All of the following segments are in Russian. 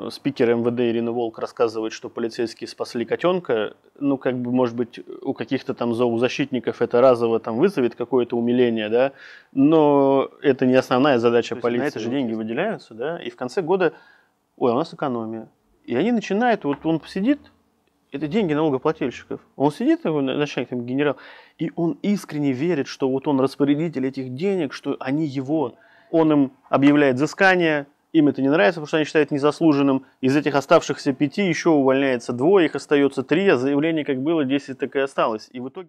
спикер МВД Ирина Волк рассказывает, что полицейские спасли котенка, ну, как бы, может быть, у каких-то там зоозащитников это разово там вызовет какое-то умиление, да, но это не основная задача полиции. На это же деньги выделяются, да, и в конце года, ой, у нас экономия. И они начинают, вот он сидит, это деньги налогоплательщиков, он сидит, такой начальник, там, генерал, и он искренне верит, что вот он распорядитель этих денег, что они его, он им объявляет взыскание. Им это не нравится, потому что они считают незаслуженным. Из этих оставшихся 5 еще увольняется 2, их остается 3, а заявление как было 10, так и осталось. И в итоге...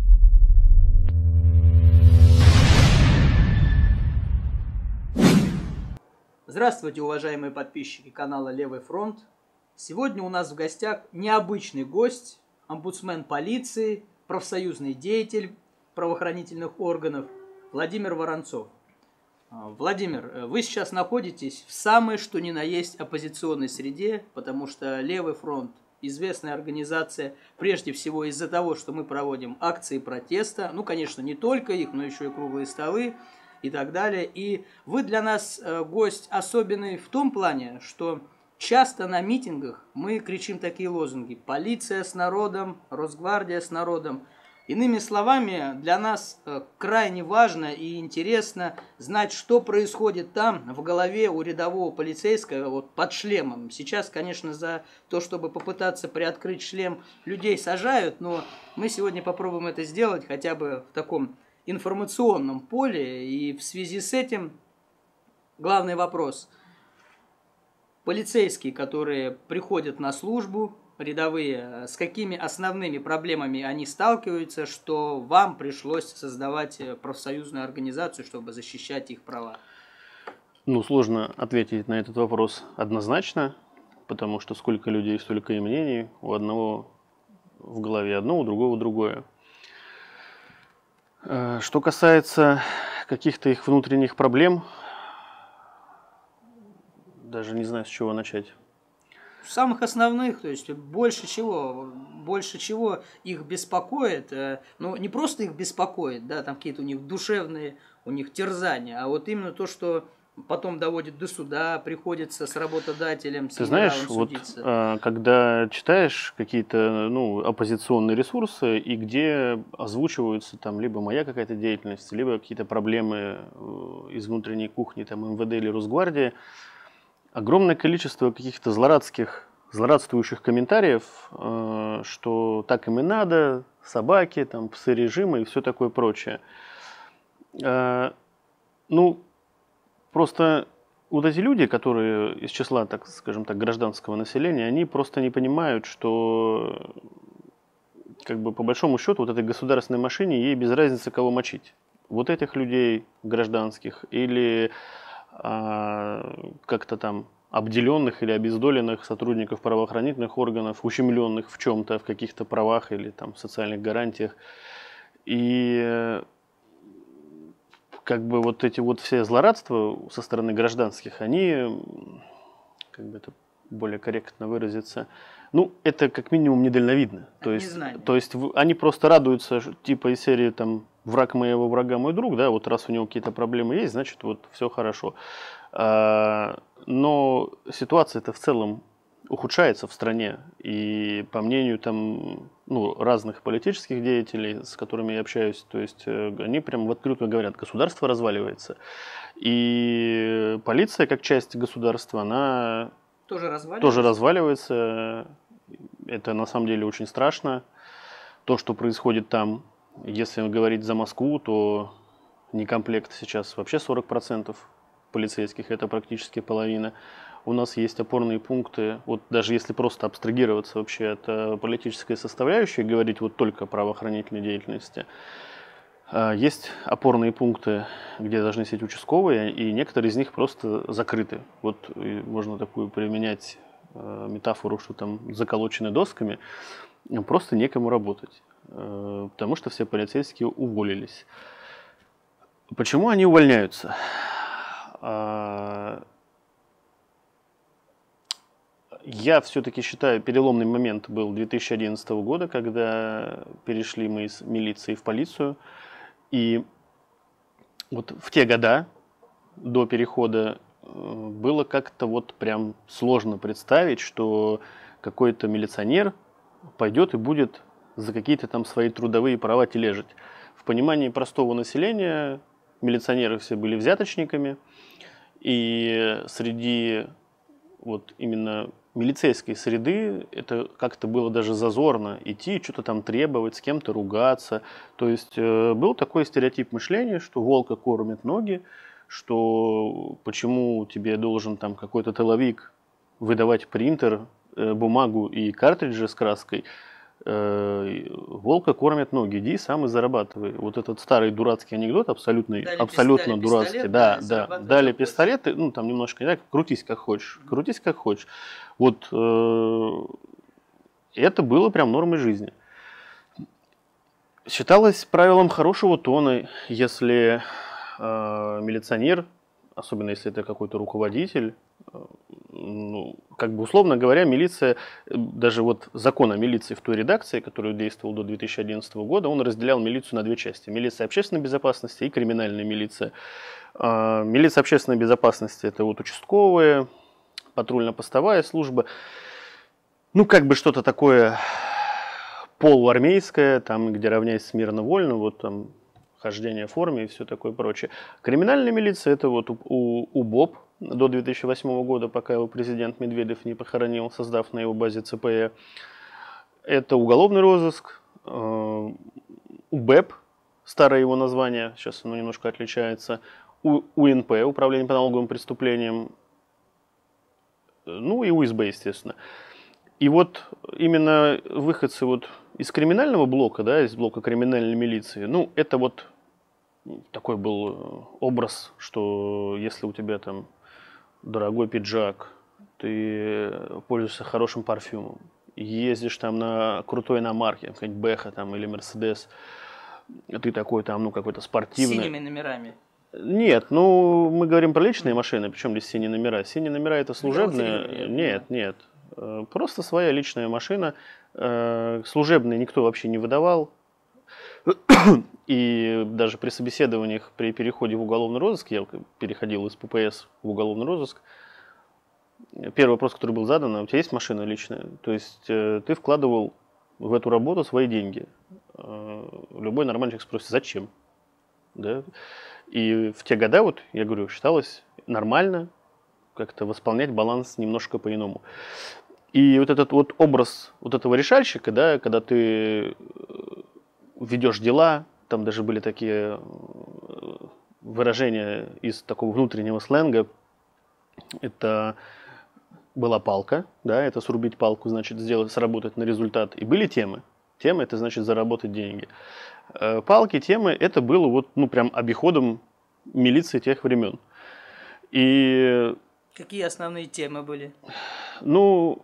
Здравствуйте, уважаемые подписчики канала Левый фронт. Сегодня у нас в гостях необычный гость, омбудсмен полиции, профсоюзный деятель правоохранительных органов Владимир Воронцов. Владимир, вы сейчас находитесь в самой что ни на есть оппозиционной среде, потому что Левый фронт – известная организация, прежде всего из-за того, что мы проводим акции протеста, ну, конечно, не только их, но еще и круглые столы и так далее. И вы для нас гость особенный в том плане, что часто на митингах мы кричим такие лозунги: «Полиция с народом», «Росгвардия с народом». Иными словами, для нас крайне важно и интересно знать, что происходит там, в голове у рядового полицейского, вот под шлемом. Сейчас, конечно, за то, чтобы попытаться приоткрыть шлем, людей сажают, но мы сегодня попробуем это сделать хотя бы в таком информационном поле. И в связи с этим главный вопрос. Полицейские, которые приходят на службу, рядовые, с какими основными проблемами они сталкиваются, что вам пришлось создавать профсоюзную организацию, чтобы защищать их права? Ну, сложно ответить на этот вопрос однозначно, потому что сколько людей, столько и мнений, у одного в голове одно, у другого другое. Что касается каких-то их внутренних проблем, даже не знаю, с чего начать. Самых основных, то есть больше чего их беспокоит, ну не просто их беспокоит, да, там какие-то у них душевные, у них терзания, а вот именно то, что потом доводит до суда, приходится с работодателем, с генералом судиться. Вот когда читаешь какие-то оппозиционные ресурсы, и где озвучиваются там либо моя какая-то деятельность, либо какие-то проблемы из внутренней кухни, там МВД или Росгвардии, огромное количество каких-то злорадствующих комментариев, что так им и надо, собаки, там, псы режима и все такое прочее. Ну, просто вот эти люди, которые из числа, так скажем так, гражданского населения, они просто не понимают, что как бы по большому счету вот этой государственной машине ей без разницы кого мочить. Вот этих людей гражданских или как-то там обделенных или обездоленных сотрудников правоохранительных органов, ущемленных в чем-то, в каких-то правах или там социальных гарантиях. И как бы вот эти вот все злорадства со стороны гражданских, они, как бы это более корректно выразиться, ну, это как минимум недальновидно. То есть они просто радуются, типа из серии там «Враг моего врага мой друг», да, вот раз у него какие-то проблемы есть, значит, вот все хорошо. Но ситуация-то в целом ухудшается в стране, и по мнению там, разных политических деятелей, с которыми я общаюсь, то есть они прям открыто говорят, государство разваливается. И полиция, как часть государства, она тоже разваливается. Это на самом деле очень страшно. То, что происходит там, если говорить за Москву, то некомплект сейчас вообще 40% полицейских, это практически половина. У нас есть опорные пункты, вот даже если просто абстрагироваться вообще от политической составляющей, говорить вот только о правоохранительной деятельности, есть опорные пункты, где должны сидеть участковые, и некоторые из них просто закрыты. Вот можно такую применять метафору, что там заколочены досками, просто некому работать, потому что все полицейские уволились. Почему они увольняются? Я все-таки считаю, переломный момент был 2011 года, когда перешли мы из милиции в полицию. И вот в те года, до перехода было как-то вот прям сложно представить, что какой-то милиционер пойдет и будет за какие-то там свои трудовые права тележить. В понимании простого населения милиционеры все были взяточниками, и среди вот именно милицейской среды это как-то было даже зазорно идти, что-то там требовать, с кем-то ругаться. То есть был такой стереотип мышления, что волка кормят ноги, что почему тебе должен там какой-то тыловик выдавать принтер, бумагу и картриджи с краской. Волка кормят ноги, иди сам и зарабатывай. Вот этот старый дурацкий анекдот, абсолютно дурацкий. Пистолет, да, дали пистолет, ну там немножко не так, крутись как хочешь. Вот это было прям нормой жизни. Считалось правилом хорошего тона, если милиционер, особенно если это какой-то руководитель, ну, как бы условно говоря, милиция, даже вот закон о милиции в той редакции, который действовал до 2011 года, он разделял милицию на две части. Милиция общественной безопасности и криминальная милиция. Милиция общественной безопасности – это вот участковые, патрульно-постовая служба. Ну, как бы что-то такое полуармейское, там, где равняясь смирно-вольно, вот там хождение в форме и все такое прочее. Криминальная милиция – это вот УБОП до 2008 года, пока его президент Медведев не похоронил, создав на его базе ЦПЭ. Это уголовный розыск, УБЭП, старое его название, сейчас оно немножко отличается, УНП, Управление по налоговым преступлениям, ну и УСБ, естественно. И вот именно выходцы вот из криминального блока, да, из блока криминальной милиции, ну, это вот такой был образ, что если у тебя там дорогой пиджак, ты пользуешься хорошим парфюмом, ездишь там на крутой иномарке, какая-нибудь Бэха там или Мерседес, ты такой там, ну, какой-то спортивный. С синими номерами. Нет, ну, мы говорим про личные машины, причем здесь синие номера. Синие номера это служебные. Нет. Просто своя личная машина. Служебные никто вообще не выдавал. И даже при собеседованиях, при переходе в уголовный розыск, я переходил из ППС в уголовный розыск, первый вопрос, который был задан: а у тебя есть машина личная? То есть ты вкладывал в эту работу свои деньги. Любой нормальный человек спросит, зачем? Да? И в те годы, вот, я говорю, считалось нормально как-то восполнять баланс немножко по-иному. И вот этот вот образ вот этого решальщика, да, когда ты ведешь дела, там даже были такие выражения из такого внутреннего сленга. Это была палка, да, это срубить палку, значит, сработать на результат. И были темы. Темы – это значит заработать деньги. Палки, темы – это было вот, ну, прям обиходом милиции тех времен. И какие основные темы были? Ну,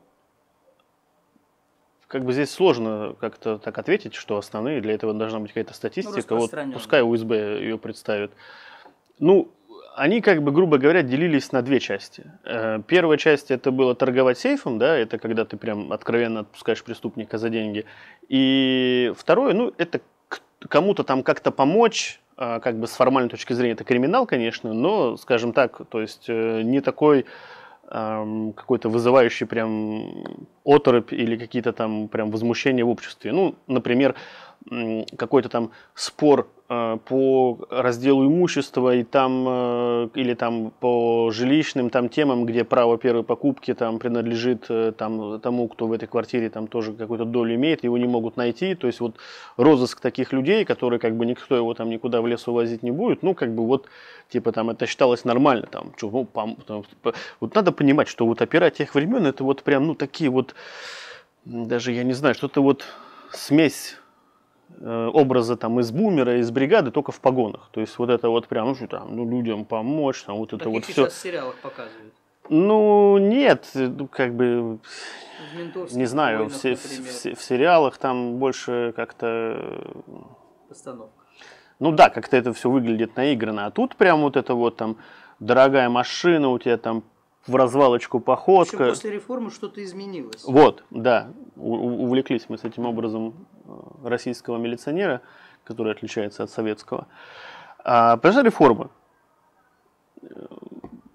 как бы здесь сложно как-то так ответить, что основные, для этого должна быть какая-то статистика. Вот пускай УСБ ее представит. Ну, они, как бы, грубо говоря, делились на две части. Первая часть – это было торговать сейфом, да, это когда ты прям откровенно отпускаешь преступника за деньги. И второе, ну, это кому-то там как-то помочь, как бы с формальной точки зрения это криминал, конечно, но, скажем так, то есть не такой какой-то вызывающий прям оторопь или какие-то там прям возмущения в обществе. Ну, например, какой-то там спор по разделу имущества и там, или там по жилищным там темам, где право первой покупки там принадлежит там тому, кто в этой квартире там тоже какую-то долю имеет, его не могут найти. То есть вот розыск таких людей, которые как бы никто его там никуда в лес увозить не будет, ну как бы вот типа там это считалось нормально там. Вот надо понимать, что вот опера тех времен это вот прям ну такие вот, даже я не знаю, что-то вот смесь образа там из бумера, из бригады, только в погонах. То есть вот это вот прям, ну что там, ну людям помочь, там вот это вот все. Сейчас в сериалах показывают. Ну нет, как бы, не знаю, в сериалах там больше как-то постановка. Ну да, как-то это все выглядит наигранно. А тут прям вот это вот там дорогая машина, у тебя там в развалочку походка. Еще после реформы что-то изменилось. Вот, да. Увлеклись мы с этим образом российского милиционера, который отличается от советского. Произошла реформа.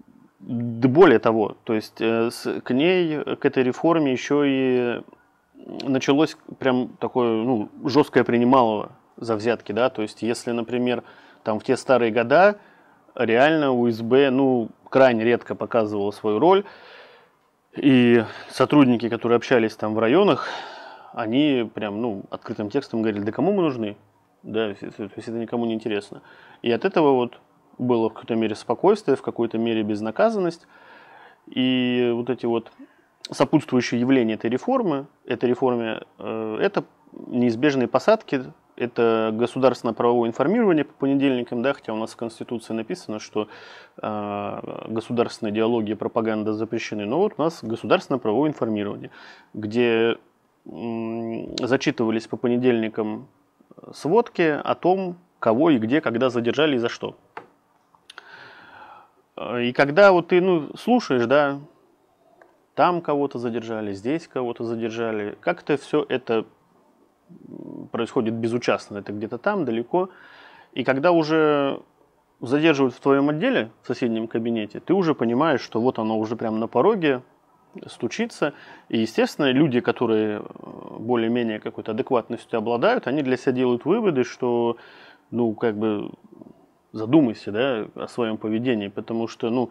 более того, то есть к этой реформе еще и началось прям такое, ну, жесткое принималово за взятки, да, то есть если, например, там в те старые года реально УСБ, ну, крайне редко показывала свою роль, и сотрудники, которые общались там в районах, они прям, ну, открытым текстом говорили, да кому мы нужны, да, то есть это никому не интересно. И от этого вот было в какой-то мере спокойствие, в какой-то мере безнаказанность, и вот эти вот сопутствующие явления этой реформе, это неизбежные посадки, это государственно-правовое информирование по понедельникам, да, хотя у нас в Конституции написано, что государственная идеология и пропаганда запрещены, но вот у нас государственно-правовое информирование, где зачитывались по понедельникам сводки о том, кого и где, когда задержали и за что. И когда вот ты, ну, слушаешь, да, там кого-то задержали, здесь кого-то задержали, как-то все это происходит безучастно, это где-то там, далеко. И когда уже задерживают в твоем отделе, в соседнем кабинете, ты уже понимаешь, что вот оно уже прямо на пороге, стучится. И, естественно, люди, которые более-менее какой-то адекватностью обладают, они для себя делают выводы, что, ну, как бы, задумайся, да, о своем поведении, потому что, ну,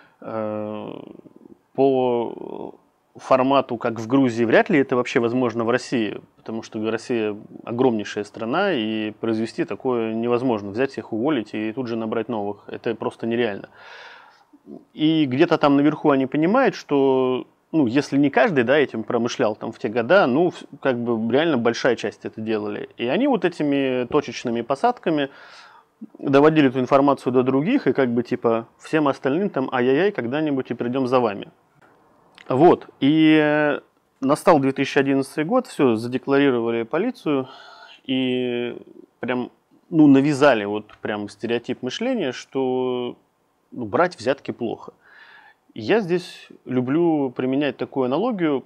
по формату, как в Грузии, вряд ли это вообще возможно в России, потому что Россия огромнейшая страна, и произвести такое невозможно. Взять всех, уволить и тут же набрать новых. Это просто нереально. И где-то там наверху они понимают, что, ну, если не каждый, да, этим промышлял там в те года, ну, как бы реально большая часть это делали. И они вот этими точечными посадками доводили эту информацию до других, и как бы типа всем остальным там ай-яй-яй, когда-нибудь и придем за вами. Вот, и настал 2011 год, все, задекларировали полицию, и прям, ну, навязали вот прям стереотип мышления, что, ну, брать взятки плохо. И я здесь люблю применять такую аналогию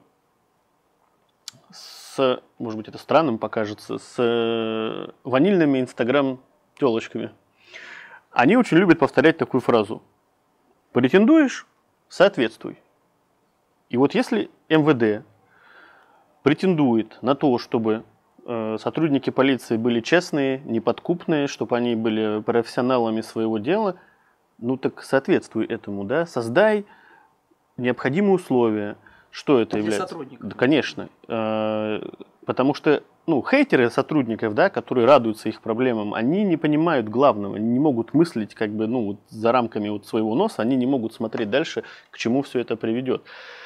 с, может быть, это странным покажется, с ванильными инстаграм-телочками. Они очень любят повторять такую фразу: претендуешь – соответствуй. И вот если МВД претендует на то, чтобы сотрудники полиции были честные, неподкупные, чтобы они были профессионалами своего дела, ну так соответствуй этому, да, создай необходимые условия. Что это является? Для сотрудников. Да, конечно. Потому что, ну, хейтеры сотрудников, да, которые радуются их проблемам, они не понимают главного, они не могут мыслить как бы, ну, вот за рамками вот своего носа, они не могут смотреть дальше, к чему все это приведет.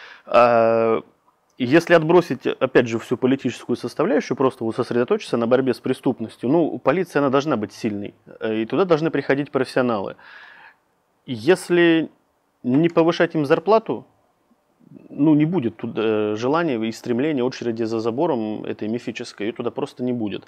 Если отбросить, опять же, всю политическую составляющую, просто вот сосредоточиться на борьбе с преступностью, ну, полиция, она должна быть сильной, и туда должны приходить профессионалы. Если не повышать им зарплату, ну, не будет туда желания и стремления очереди за забором этой мифической, и туда просто не будет.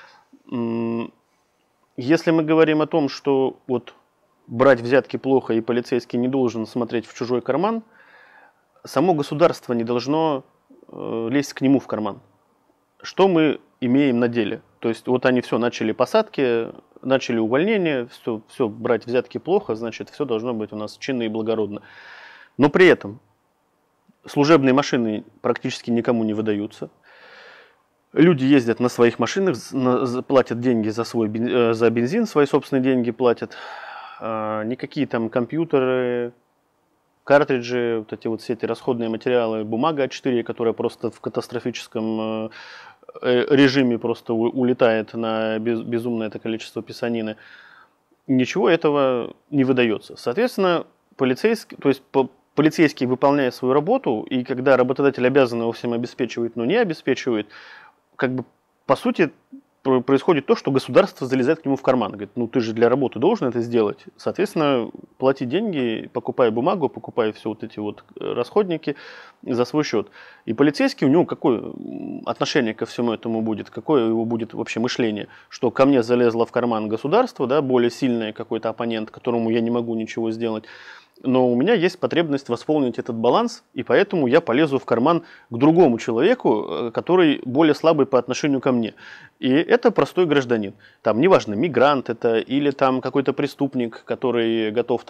Если мы говорим о том, что вот брать взятки плохо и полицейский не должен смотреть в чужой карман, само государство не должно лезть к нему в карман. Что мы имеем на деле? То есть вот они все начали посадки, начали увольнения, все брать взятки плохо, значит все должно быть у нас чинно и благородно. Но при этом служебные машины практически никому не выдаются. Люди ездят на своих машинах, платят деньги за бензин, свои собственные деньги платят. Никакие там компьютеры, картриджи, вот эти вот все эти расходные материалы, бумага А4, которая просто в катастрофическом режиме просто улетает на безумное это количество писанины. Ничего этого не выдается. Соответственно, полицейский, выполняя свою работу, и когда работодатель обязан его всем обеспечивать, но не обеспечивает, как бы по сути происходит то, что государство залезает к нему в карман. Говорит, ну ты же для работы должен это сделать. Соответственно, плати деньги, покупай бумагу, покупай все вот эти вот расходники за свой счет. И полицейский, у него какое отношение ко всему этому будет? Какое его будет вообще мышление? Что ко мне залезло в карман государство, да, более сильный какой-то оппонент, которому я не могу ничего сделать. Но у меня есть потребность восполнить этот баланс, и поэтому я полезу в карман к другому человеку, который более слабый по отношению ко мне. И это простой гражданин. Там неважно, мигрант это или там какой-то преступник, который готов там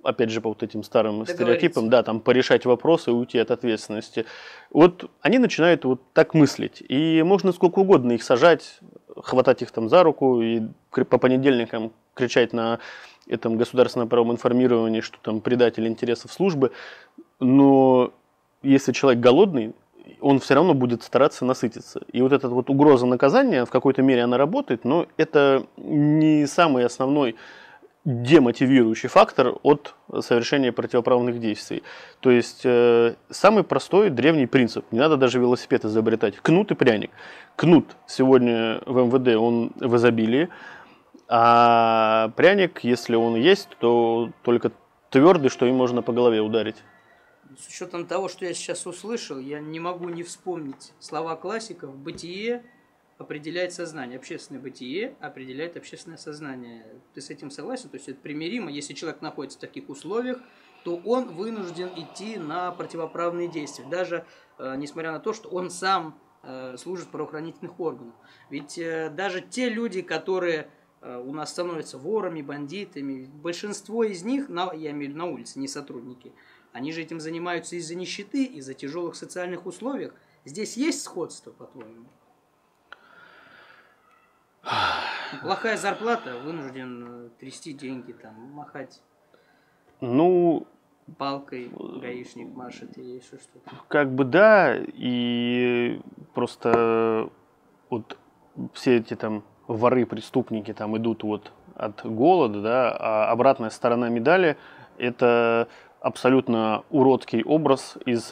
опять же, по вот этим старым стереотипам, да, там порешать вопросы и уйти от ответственности. Вот они начинают вот так мыслить. И можно сколько угодно их сажать, хватать их там за руку и по понедельникам кричать на этом государственном правом информировании, что там предатель интересов службы. Но если человек голодный, он все равно будет стараться насытиться. И вот эта вот угроза наказания, в какой-то мере она работает, но это не самый основной демотивирующий фактор от совершения противоправных действий. То есть самый простой древний принцип. Не надо даже велосипед изобретать. Кнут и пряник. Кнут сегодня в МВД он в изобилии, а пряник, если он есть, то только твердый, что им можно по голове ударить. С учетом того, что я сейчас услышал, я не могу не вспомнить слова классиков. Бытие определяет сознание. Общественное бытие определяет общественное сознание. Ты с этим согласен? То есть это примиримо. Если человек находится в таких условиях, то он вынужден идти на противоправные действия. Даже несмотря на то, что он сам служит в правоохранительных органах. Ведь даже те люди, которые у нас становятся ворами, бандитами, большинство из них, я имею в виду на улице, не сотрудники, они же этим занимаются из-за нищеты, из-за тяжелых социальных условий. Здесь есть сходство, по-твоему? Плохая зарплата, вынужден трясти деньги, там, махать палкой, гаишник машет или еще что-то. Как бы да, и просто вот все эти там воры, преступники там идут вот от голода, да, а обратная сторона медали – это абсолютно уродский образ из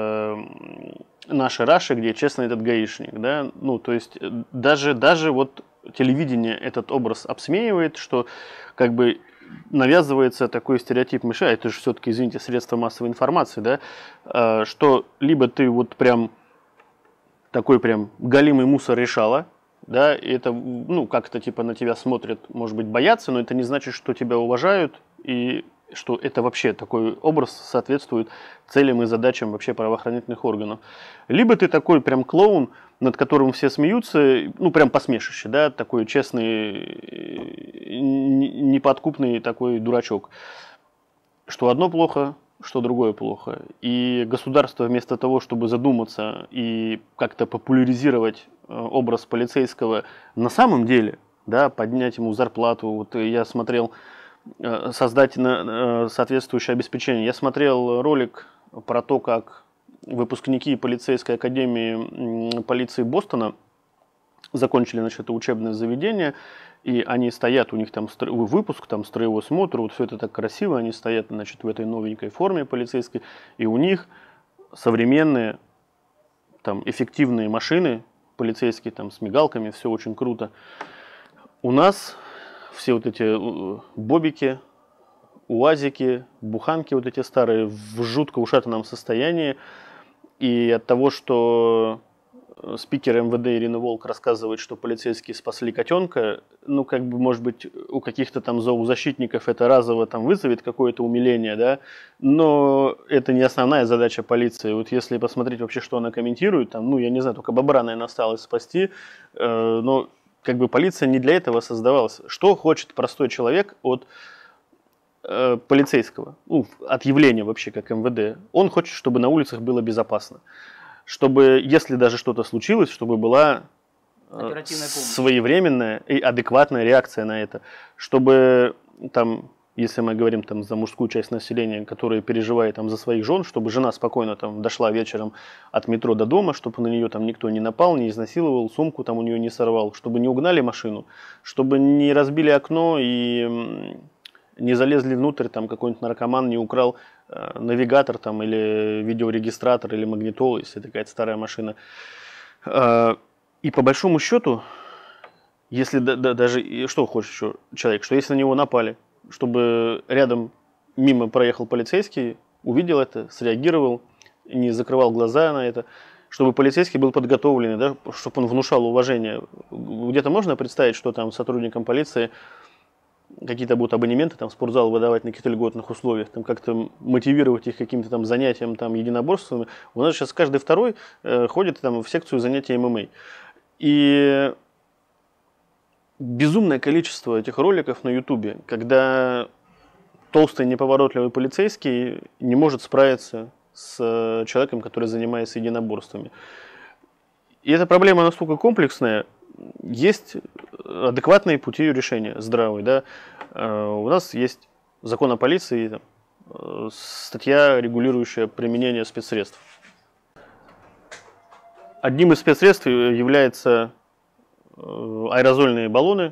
нашей Раши, где честно этот гаишник, да, ну, то есть даже вот телевидение этот образ обсмеивает, что как бы навязывается такой стереотип мыша, это же все-таки, извините, средства массовой информации, да, что либо ты вот прям такой прям галимый мусор решала, да, и это, ну, как-то типа на тебя смотрят, может быть, боятся, но это не значит, что тебя уважают, и что это вообще такой образ соответствует целям и задачам вообще правоохранительных органов. Либо ты такой прям клоун, над которым все смеются, ну, прям посмешище, да, такой честный, неподкупный такой дурачок. Что одно плохо, что другое плохо. И государство вместо того, чтобы задуматься и как-то популяризировать образ полицейского на самом деле, да, поднять ему зарплату. Вот я смотрел, создать соответствующее обеспечение. Я смотрел ролик про то, как выпускники полицейской академии полиции Бостона закончили, значит, это учебное заведение, и они стоят, у них там выпуск, там строевой смотр, вот все это так красиво, они стоят, значит, в этой новенькой форме полицейской, и у них современные, там, эффективные машины полицейские, там, с мигалками, все очень круто. У нас все вот эти бобики, уазики, буханки вот эти старые в жутко ушатанном состоянии, и от того, что спикер МВД Ирина Волк рассказывает, что полицейские спасли котенка, ну, как бы, может быть, у каких-то там зоозащитников это разово там вызовет какое-то умиление, да, но это не основная задача полиции. Вот если посмотреть вообще, что она комментирует, там, ну, я не знаю, только бобра, наверное, осталось спасти, но как бы полиция не для этого создавалась. Что хочет простой человек от полицейского, ну, от явления вообще как МВД? Он хочет, чтобы на улицах было безопасно. Чтобы, если даже что-то случилось, чтобы была своевременная и адекватная реакция на это. Чтобы там, если мы говорим там за мужскую часть населения, которая переживает там за своих жен, чтобы жена спокойно там дошла вечером от метро до дома, чтобы на нее там никто не напал, не изнасиловал, сумку там у нее не сорвал, чтобы не угнали машину, чтобы не разбили окно и не залезли внутрь, там какой-нибудь наркоман не украл навигатор там, или видеорегистратор, или магнитолу, если это какая-то старая машина. И по большому счету, если даже, что хочет еще человек, что если на него напали, чтобы рядом мимо проехал полицейский, увидел это, среагировал, не закрывал глаза на это, чтобы полицейский был подготовленный, да, чтобы он внушал уважение. Где-то можно представить, что там сотрудникам полиции какие-то будут абонементы там, в спортзал выдавать на каких-то льготных условиях, там, как-то мотивировать их каким-то там занятием, там, единоборствами. У нас сейчас каждый второй ходит там, в секцию занятий ММА. И безумное количество этих роликов на Ютубе, когда толстый неповоротливый полицейский не может справиться с человеком, который занимается единоборствами. И эта проблема настолько комплексная, есть адекватные пути ее решения, здравые. Да? У нас есть закон о полиции, статья, регулирующая применение спецсредств. Одним из спецсредств являются аэрозольные баллоны,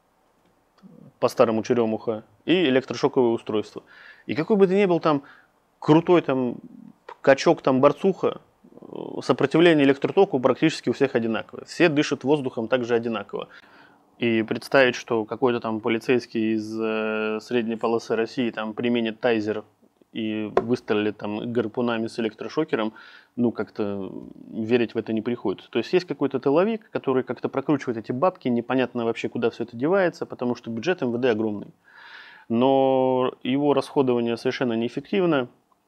по-старому черемуха, и электрошоковые устройства. И какой бы ты ни был там крутой там качок, там борцуха, сопротивление электротоку практически у всех одинаковое. Все дышат воздухом также одинаково. И представить, что какой-то там полицейский из средней полосы России там применит тайзер и выстрелит там гарпунами с электрошокером, ну как-то верить в это не приходится. То есть есть какой-то тыловик, который как-то прокручивает эти бабки, непонятно вообще, куда все это девается, потому что бюджет МВД огромный. Но его расходование совершенно неэффективно.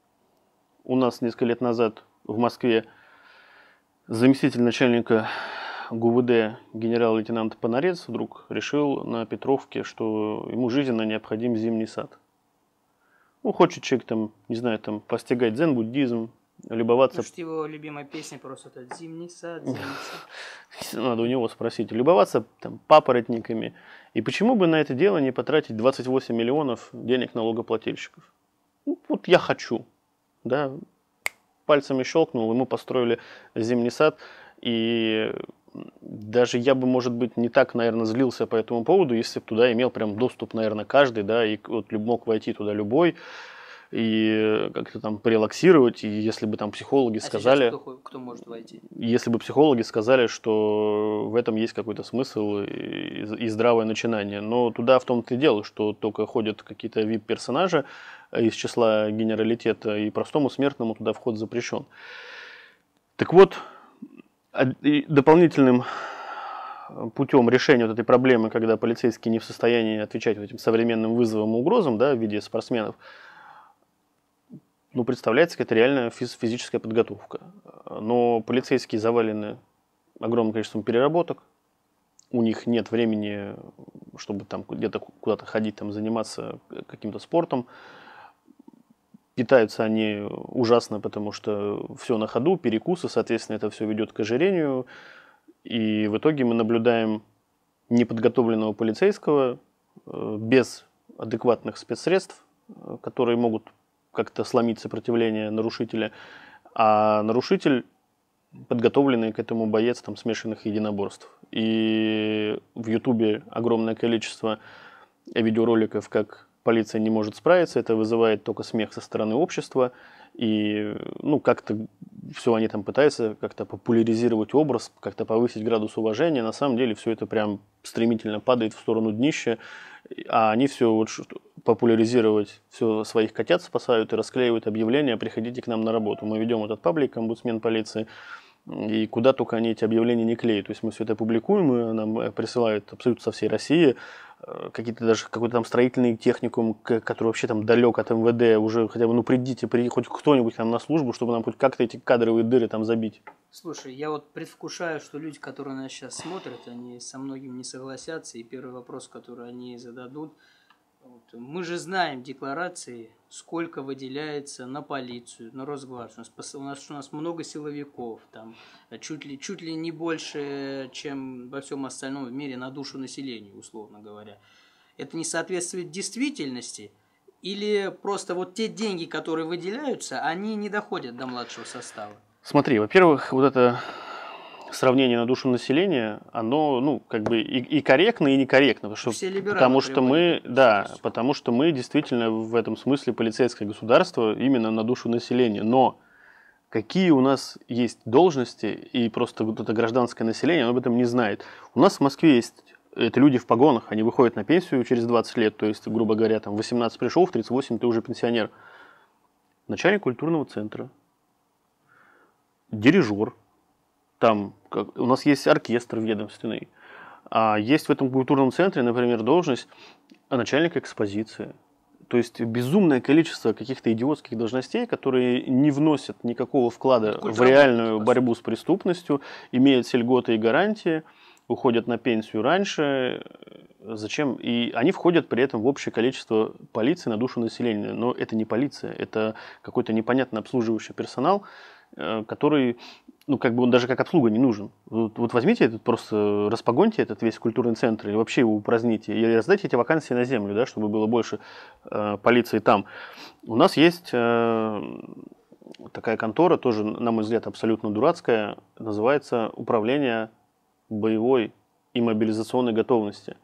У нас несколько лет назад в Москве заместитель начальника ГУВД генерал-лейтенант Понарец вдруг решил на Петровке, что ему жизненно необходим зимний сад. Ну, хочет человек там, не знаю, там постигать дзен-буддизм, любоваться... Может, его любимая песня просто это «Зимний сад, зимний сад». Надо у него спросить. Любоваться там папоротниками. И почему бы на это дело не потратить 28 миллионов денег налогоплательщиков? Ну, вот я хочу. Да, пальцами щелкнул, ему построили зимний сад. И даже я бы, может быть, не так, наверное, злился по этому поводу, если бы туда имел прям доступ, наверное, каждый, да, и вот мог войти туда любой, и как-то там порелаксировать, и если бы там психологи сказали... Кто может войти? Если бы психологи сказали, что в этом есть какой-то смысл и здравое начинание. Но туда в том-то и дело, что только ходят какие-то VIP-персонажи из числа генералитета, и простому смертному туда вход запрещен. Так вот, дополнительным путем решения вот этой проблемы, когда полицейские не в состоянии отвечать этим современным вызовам и угрозам, да, в виде спортсменов, ну, представляется какая-то реальная физическая подготовка. Но полицейские завалены огромным количеством переработок, у них нет времени, чтобы там где-то куда-то ходить, там, заниматься каким-то спортом. Питаются они ужасно, потому что все на ходу, перекусы, соответственно, это все ведет к ожирению. И в итоге мы наблюдаем неподготовленного полицейского без адекватных спецсредств, которые могут как-то сломить сопротивление нарушителя, а нарушитель подготовленный к этому боец там, смешанных единоборств. И в Ютубе огромное количество видеороликов, как полиция не может справиться, это вызывает только смех со стороны общества, и ну, как-то все они там пытаются как-то популяризировать образ, как-то повысить градус уважения, на самом деле все это прям стремительно падает в сторону днища, а они все вот популяризировать, все своих котят спасают и расклеивают объявления: приходите к нам на работу. Мы ведем этот паблик «Омбудсмен полиции», и куда только они эти объявления не клеят. То есть мы все это публикуем, и нам присылают абсолютно со всей России, какие-то даже какой-то там строительный техникум, который вообще там далек от МВД, уже хотя бы, ну придите хоть кто-нибудь там на службу, чтобы нам хоть как-то эти кадровые дыры там забить. Слушай, я вот предвкушаю, что люди, которые нас сейчас смотрят, они со многим не согласятся, и первый вопрос, который они зададут: вот, мы же знаем декларации, сколько выделяется на полицию, на Росгвардию. У нас много силовиков, там чуть ли не больше, чем во всем остальном в мире на душу населения, условно говоря. Это не соответствует действительности? Или просто вот те деньги, которые выделяются, они не доходят до младшего состава? Смотри, во-первых, вот это сравнение на душу населения, оно, ну, как бы и корректно, и некорректно, потому что мы действительно в этом смысле полицейское государство именно на душу населения. Но какие у нас есть должности, и просто вот это гражданское население, оно об этом не знает. У нас в Москве есть это люди в погонах, они выходят на пенсию через 20 лет, то есть, грубо говоря, там 18 пришел, в 38 ты уже пенсионер. Начальник культурного центра, дирижер. Там у нас есть оркестр ведомственный, а есть в этом культурном центре, например, должность начальника экспозиции. То есть безумное количество каких-то идиотских должностей, которые не вносят никакого вклада в реальную борьбу с преступностью, имеют все льготы и гарантии, уходят на пенсию раньше, Зачем? И они входят при этом в общее количество полиции на душу населения. Но это не полиция, это какой-то непонятно обслуживающий персонал, который, ну, как бы он даже как обслуга не нужен. Вот возьмите этот, просто распогоньте этот весь культурный центр, или вообще его упраздните, или раздайте эти вакансии на землю, да, чтобы было больше полиции там. У нас есть такая контора, тоже, на мой взгляд, абсолютно дурацкая, называется «Управление боевой и мобилизационной готовности».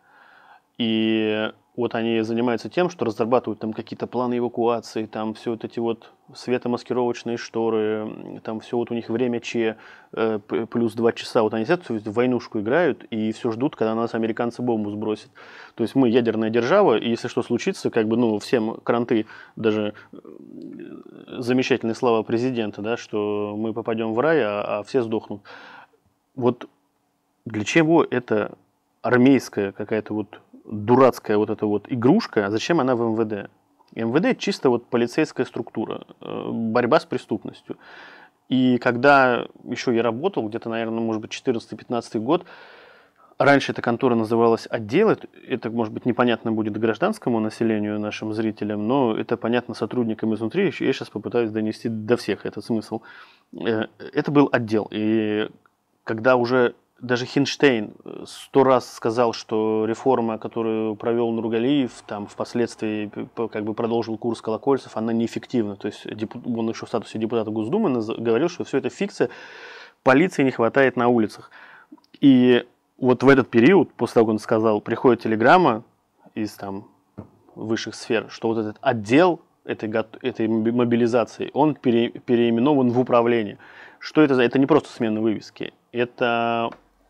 И вот они занимаются тем, что разрабатывают там какие-то планы эвакуации, там все вот эти вот светомаскировочные шторы, там все вот у них время Ч, плюс 2 часа. Вот они сидят, в войнушку играют и все ждут, когда на нас американцы бомбу сбросят. То есть мы ядерная держава, и если что случится, как бы, ну, всем кранты, даже замечательные слова президента, да, что мы попадем в рай, а все сдохнут. Вот для чего это армейская какая-то вот дурацкая вот эта вот игрушка, а зачем она в МВД? МВД чисто вот полицейская структура, борьба с преступностью. И когда еще я работал, где-то, наверное, может быть, 14-15 год, раньше эта контора называлась отдел, это, может быть, непонятно будет гражданскому населению, нашим зрителям, но это понятно сотрудникам изнутри, я сейчас попытаюсь донести до всех этот смысл. Это был отдел, и когда уже даже Хинштейн 100 раз сказал, что реформа, которую провел Нургалиев, там впоследствии как бы продолжил курс Колокольцев, она неэффективна. То есть он еще в статусе депутата Госдумы говорил, что все это фикция, полиции не хватает на улицах. И вот в этот период, после того, как он сказал, приходит телеграмма из там высших сфер, что вот этот отдел этой мобилизации, он переименован в управление. Что это за? Это не просто смена вывески, это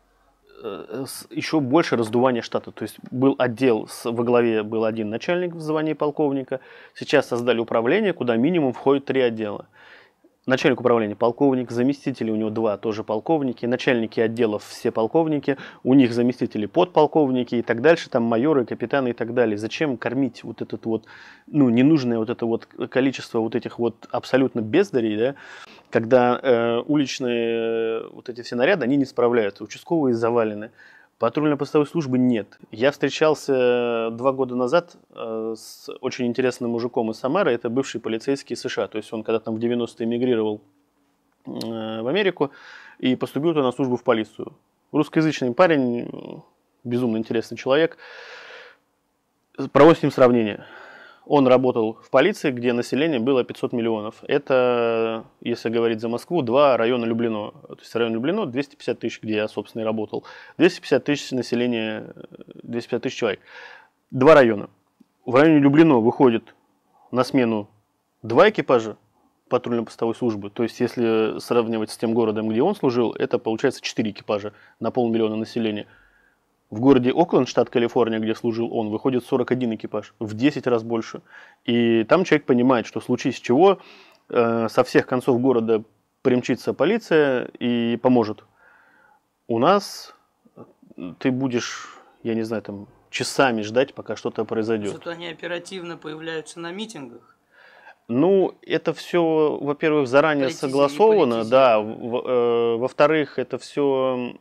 еще больше раздувание штата. То есть был отдел, во главе был один начальник в звании полковника, сейчас создали управление, куда минимум входит 3 отдела. Начальник управления полковник, заместители у него 2 тоже полковники, начальники отделов все полковники, у них заместители подполковники и так дальше, там майоры, капитаны и так далее. Зачем кормить вот этот вот, ну, ненужное вот это вот количество вот этих вот абсолютно бездарей, да, когда уличные вот эти все наряды, они не справляются, участковые завалены. Патрульно-постовой службы нет. Я встречался 2 года назад с очень интересным мужиком из Самары, это бывший полицейский США, то есть он когда там в 90-е эмигрировал в Америку и поступил туда на службу в полицию. Русскоязычный парень, безумно интересный человек, проводит с ним сравнение. Он работал в полиции, где население было 500 миллионов. Это, если говорить за Москву, 2 района Люблино. То есть район Люблино 250 тысяч, где я, собственно, и работал. 250 тысяч населения, 250 тысяч человек. 2 района. В районе Люблино выходит на смену 2 экипажа патрульно-постовой службы. То есть, если сравнивать с тем городом, где он служил, это получается 4 экипажа на 500 000 населения. В городе Окленд, штат Калифорния, где служил он, выходит 41 экипаж, в 10 раз больше. И там человек понимает, что в случае с чего со всех концов города примчится полиция и поможет. У нас ты будешь, я не знаю, там часами ждать, пока что-то произойдет. Зато они оперативно появляются на митингах. Ну, это все, во-первых, заранее согласовано, да. Во-вторых, это все...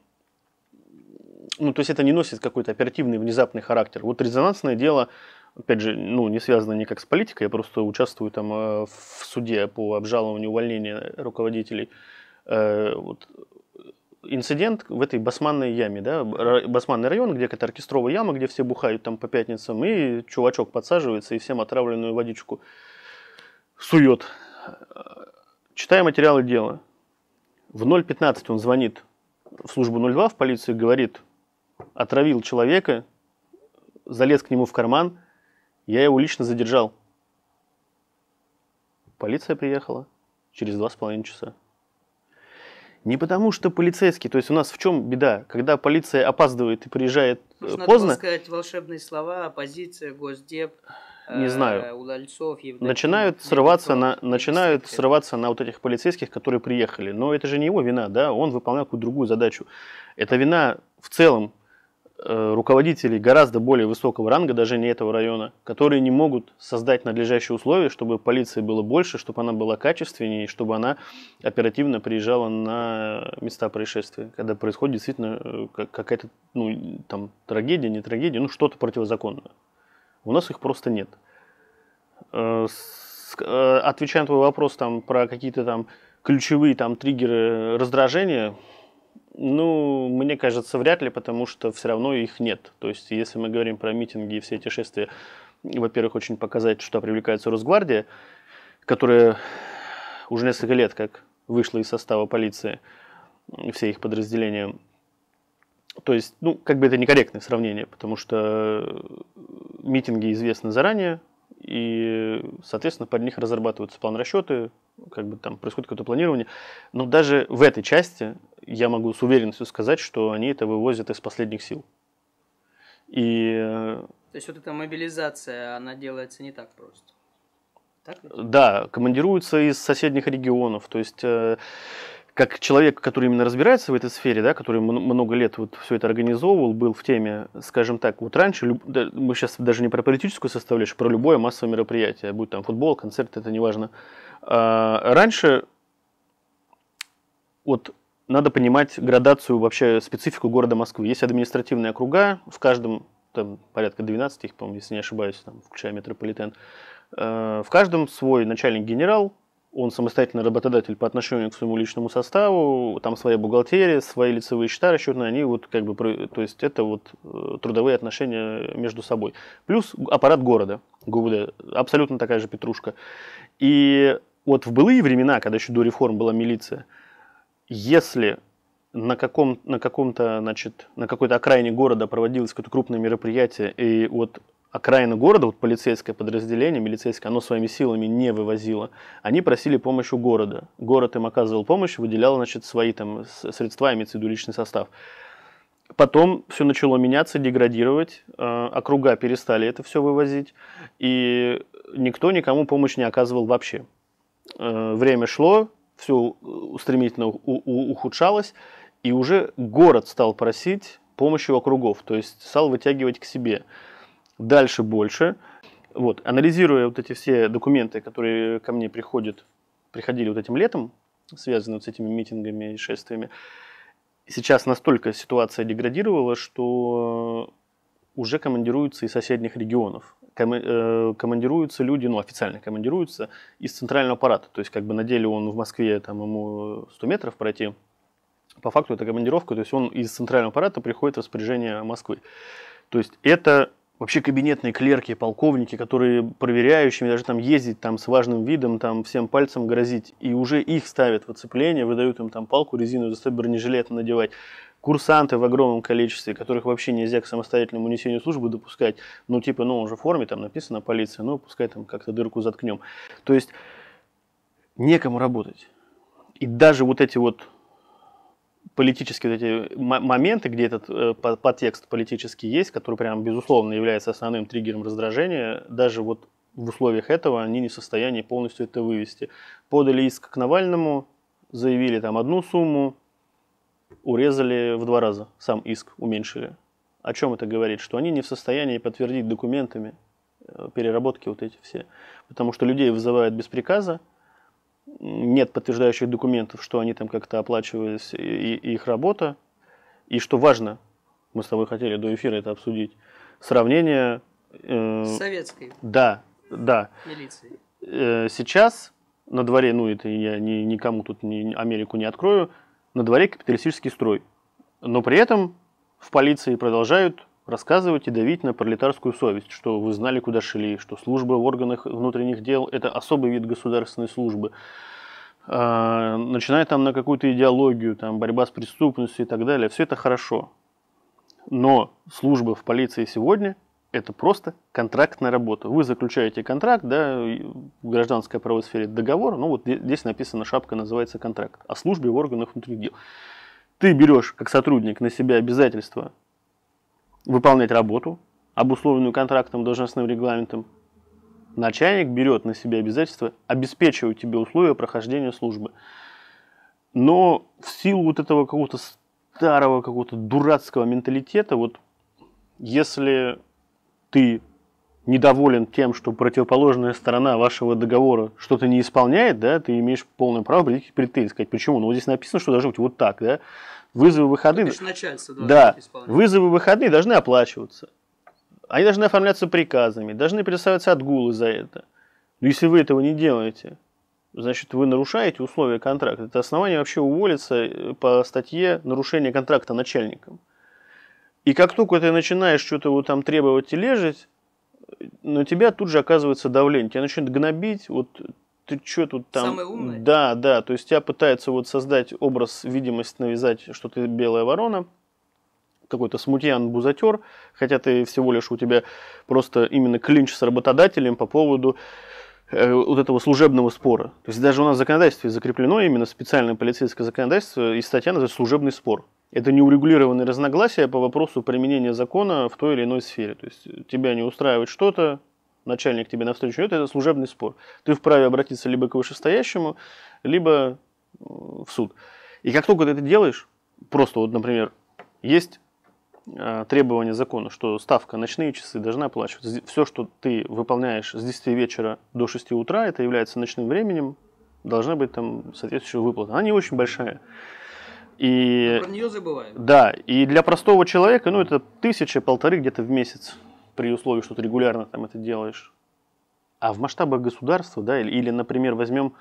Ну, то есть это не носит какой-то оперативный, внезапный характер. Вот резонансное дело, опять же, ну, не связано никак с политикой, я просто участвую там в суде по обжалованию увольнения руководителей. Вот. Инцидент в этой Басманной яме, да, Басманный район, где какая-то оркестровая яма, где все бухают там по пятницам, и чувачок подсаживается и всем отравленную водичку сует. Читая материалы дела, в 0:15 он звонит в службу 02 в полицию и говорит: отравил человека, залез к нему в карман, я его лично задержал. Полиция приехала через 2,5 часа. Не потому что полицейский, то есть у нас в чем беда? Когда полиция опаздывает и приезжает поздно. Надо было сказать волшебные слова: оппозиция, Госдеп, не знаю. Удальцов, Евдокимов, начинают срываться на вот этих полицейских, которые приехали. Но это же не его вина, да, он выполнял какую-то другую задачу. Это вина в целом руководителей гораздо более высокого ранга, даже не этого района, которые не могут создать надлежащие условия, чтобы полиции было больше, чтобы она была качественнее, чтобы она оперативно приезжала на места происшествия, когда происходит действительно какая-то там трагедия, не трагедия, что-то противозаконное. У нас их просто нет. Отвечая на твой вопрос там, про какие-то там ключевые там, триггеры раздражения, мне кажется, вряд ли, потому что все равно их нет. То есть, если мы говорим про митинги и все эти шествия, во-первых, очень показать, что привлекается Росгвардия, которая уже несколько лет как вышла из состава полиции, все их подразделения. То есть, это некорректное сравнение, потому что митинги известны заранее, и, соответственно, под них разрабатываются план-расчеты, там происходит какое-то планирование. Но даже в этой части я могу с уверенностью сказать, что они это вывозят из последних сил. То есть вот эта мобилизация, она делается не так просто? Так? Да, командируются из соседних регионов. То есть, как человек, который именно разбирается в этой сфере, да, который много лет все это организовывал, был в теме, скажем так, раньше, мы сейчас даже не про политическую составляющую, про любое массовое мероприятие, будь там футбол, концерт, это неважно. Раньше надо понимать градацию, вообще специфику города Москвы. Есть административные округа, в каждом, там порядка 12, их, по-моему, если не ошибаюсь, включая метрополитен, в каждом свой начальник-генерал, он самостоятельный работодатель по отношению к своему личному составу, там своя бухгалтерия, свои лицевые счета расчетные, они то есть это трудовые отношения между собой. Плюс аппарат города, ГУВД, абсолютно такая же петрушка. И в былые времена, когда еще до реформ была милиция, если на какой-то окраине города проводилось какое-то крупное мероприятие, и окраина города, полицейское подразделение, милицейское, оно своими силами не вывозило, они просили помощи у города. Город им оказывал помощь, выделял, свои там средства, имеется в виду личный состав. Потом все начало меняться, деградировать, округа перестали это все вывозить, и никто никому помощь не оказывал вообще. Время шло, все стремительно ухудшалось, и уже город стал просить помощи у округов, то есть стал вытягивать к себе. Дальше больше. Анализируя эти все документы, которые ко мне приходили этим летом, связанные с этими митингами и шествиями, сейчас настолько ситуация деградировала, что уже командируются из соседних регионов. Командируются люди, официально командируются из центрального аппарата. То есть, на деле он в Москве, ему 100 метров пройти. По факту это командировка, то есть он из центрального аппарата приходит в распоряжение Москвы. То есть это вообще кабинетные клерки, полковники, которые проверяющими даже там ездить с важным видом, всем пальцем грозить. И уже их ставят в оцепление, выдают им палку резиновую, заставят бронежилеты надевать. Курсанты в огромном количестве, которых вообще нельзя к самостоятельному несению службы допускать. Он же в форме, там написано полиция, пускай как-то дырку заткнем. То есть некому работать. И даже эти политические эти моменты, где этот подтекст политический есть, который прям безусловно является основным триггером раздражения, даже в условиях этого они не в состоянии полностью это вывести. Подали иск к Навальному, заявили одну сумму, урезали в 2 раза, сам иск уменьшили. О чем это говорит? Что они не в состоянии подтвердить документами переработки эти все. Потому что людей вызывают без приказа, нет подтверждающих документов, что они как-то оплачивались, и их работа. И что важно, мы с тобой хотели до эфира это обсудить, сравнение... с советской милицией. Сейчас на дворе, это я никому тут Америку не открою, на дворе капиталистический строй. Но при этом в полиции продолжают рассказывать и давить на пролетарскую совесть, что вы знали, куда шли, что служба в органах внутренних дел – это особый вид государственной службы. Начиная на какую-то идеологию, борьба с преступностью и так далее. Все это хорошо. Но служба в полиции сегодня – это просто контрактная работа. Вы заключаете контракт, в гражданской правовой сфере договор, здесь написано, шапка называется контракт, о службе в органах внутренних дел. Ты берешь как сотрудник на себя обязательства выполнять работу, обусловленную контрактом, должностным регламентом. Начальник берет на себя обязательство обеспечивать тебе условия прохождения службы. Но в силу этого какого-то старого, какого-то дурацкого менталитета, Если ты недоволен тем, что противоположная сторона вашего договора что-то не исполняет, да, ты имеешь полное право прийти к претензии, сказать, почему? Ну, вот здесь написано, что должно быть вот так, да. Вызовы выходные. Да, вызовы выходные должны оплачиваться. Они должны оформляться приказами, должны предоставляться отгулы за это. Но если вы этого не делаете, значит, вы нарушаете условия контракта. Это основание вообще уволиться по статье нарушение контракта начальником. И как только ты начинаешь что-то вот там требовать и лежать, на тебя тут же оказывается давление. Тебя начинают гнобить, вот ты что тут там... Самый умный? Да, да, то есть тебя пытаются вот создать образ, видимость, навязать, что ты белая ворона, какой-то смутьян-бузатер, хотя ты всего лишь у тебя просто именно клинч с работодателем по поводу вот этого служебного спора. То есть даже у нас в законодательстве закреплено именно специальное полицейское законодательство, и статья называется «служебный спор». Это неурегулированные разногласия по вопросу применения закона в той или иной сфере. То есть тебя не устраивает что-то, начальник тебе навстречу идет, это служебный спор. Ты вправе обратиться либо к вышестоящему, либо в суд. И как только ты это делаешь, просто вот, например, есть требование закона, что ставка ночные часы должна оплачиваться. Все, что ты выполняешь с 10 вечера до 6 утра, это является ночным временем, должна быть там соответствующая выплата. Она не очень большая. И, про нее забывают. Да, и для простого человека, ну, это 1000-1500 где-то в месяц, при условии, что ты регулярно там это делаешь. А в масштабах государства, да, или например, возьмем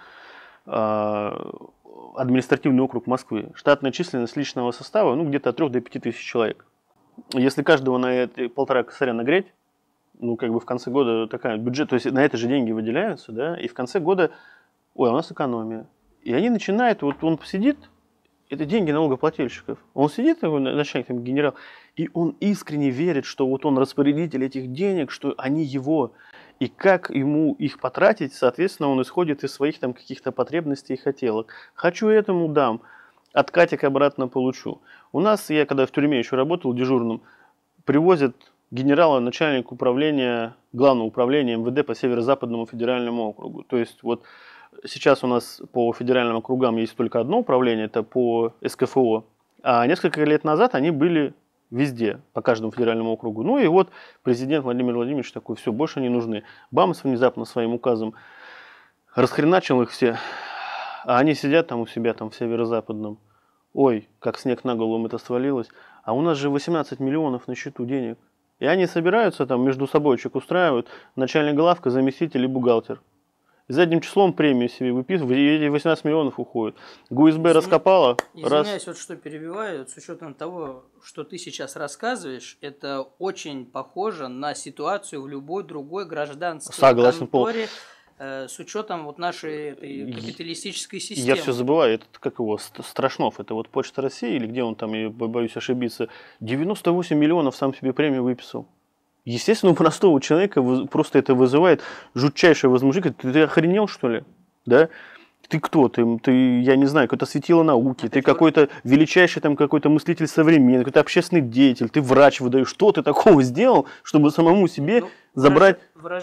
административный округ Москвы, штатная численность личного состава, ну, где-то от 3 до 5 тысяч человек. Если каждого на эти 1,5 косаря нагреть, ну, как бы в конце года такая бюджет, то есть на это же деньги выделяются, да, и в конце года, ой, у нас экономия. И они начинают, вот он посидит, это деньги налогоплательщиков. Он сидит, такой начальник, там, генерал, и он искренне верит, что вот он распорядитель этих денег, что они его. И как ему их потратить, соответственно, он исходит из своих там каких-то потребностей и хотелок. Хочу этому дам, откатик обратно получу. У нас, я когда в тюрьме еще работал дежурным, привозят генерала, начальник управления, главного управления МВД по Северо-Западному федеральному округу. То есть вот сейчас у нас по федеральным округам есть только одно управление, это по СКФО, а несколько лет назад они были везде, по каждому федеральному округу. Ну и вот президент Владимир Владимирович такой, все, больше не нужны. Бамс внезапно своим указом расхреначил их все, а они сидят там у себя там в Северо-Западном. Ой, как снег на голову это свалилось. А у нас же 18 миллионов на счету денег. И они собираются там между собойчик устраивают, начальник главка, заместитель и бухгалтер. И задним числом премию себе выписывают, и эти 18 миллионов уходят. ГУСБ раскопала. Извиняюсь, вот что перебиваю, с учетом того, что ты сейчас рассказываешь, это очень похоже на ситуацию в любой другой гражданской конторе, с учетом вот нашей этой капиталистической системы. Я все забываю, это как его, Страшнов, это вот Почта России, или где он там, я боюсь ошибиться, 98 миллионов сам себе премию выписал. Естественно, у простого человека просто это вызывает жутчайшее возмущение. Ты охренел, что ли? Да? Ты кто? Ты, я не знаю, какое-то светило науки, ты какой-то величайший там какой-то мыслитель современный, какой-то общественный деятель, ты врач выдаешь. Что ты такого сделал, чтобы самому себе забрать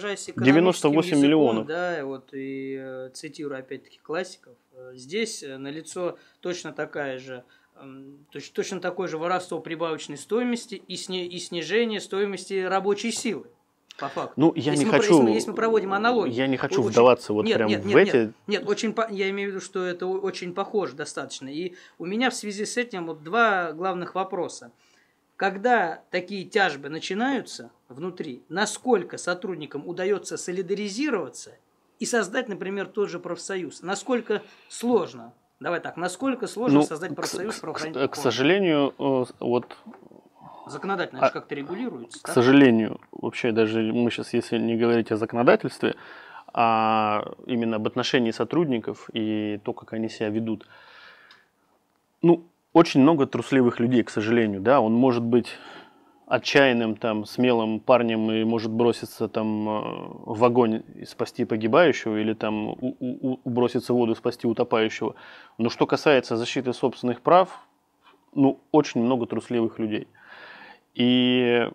98 миллионов? Да, вот и цитирую опять-таки классиков. Здесь налицо точно такая же, точно такое же воровство прибавочной стоимости и снижение стоимости рабочей силы. По факту. Ну, если мы проводим аналогию. Я не хочу вдаваться в эти... Нет, я имею в виду, что это очень похоже достаточно. И у меня в связи с этим вот два главных вопроса. Когда такие тяжбы начинаются внутри, насколько сотрудникам удается солидаризироваться и создать, например, тот же профсоюз? Насколько сложно? Давай так, насколько сложно создать профсоюз правоохранительных органов? К сожалению, вот... Законодательно это как-то регулируется. К сожалению, вообще даже мы сейчас, если не говорить о законодательстве, а именно об отношении сотрудников и то, как они себя ведут, ну, очень много трусливых людей, к сожалению, да, он может быть отчаянным, там, смелым парнем и может броситься там в огонь и спасти погибающего или там броситься в воду и спасти утопающего. Но что касается защиты собственных прав, ну, очень много трусливых людей. И